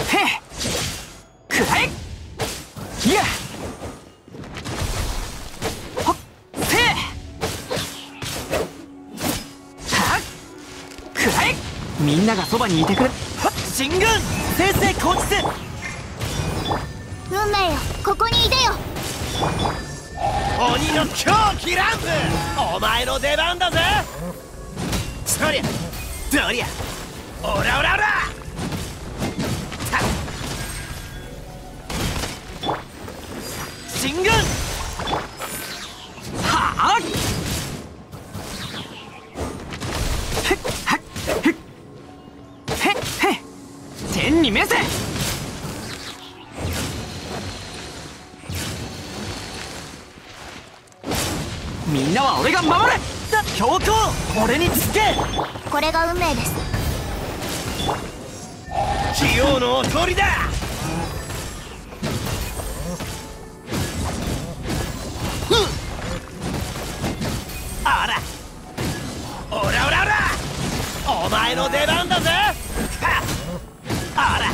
へっくらえいやほっせはっくらえみんながそばにいてくれ。進軍先生後日運命よ、ここにいでよ。 鬼の狂気乱舞、お前の出番だぜ。そりゃどりゃオラオラオラ進軍はあへっはっへっへっへっ天に召せ。みんなは俺が守る。 教皇、俺につけ。 これが運命です。 器用のお通りだ。あらオラオラオラお前の出番だぜ。あら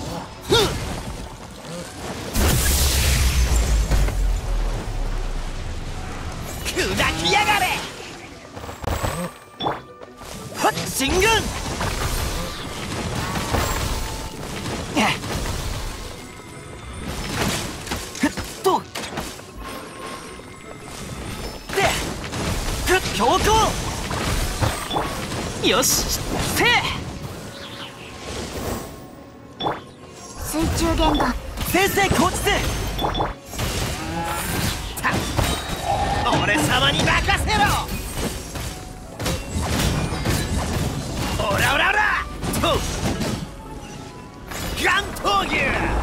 砕きやがれ。はっ進軍とで教皇よしせ水中玄関。 先生後日俺様に任せろ。オラオラオラとガン闘牛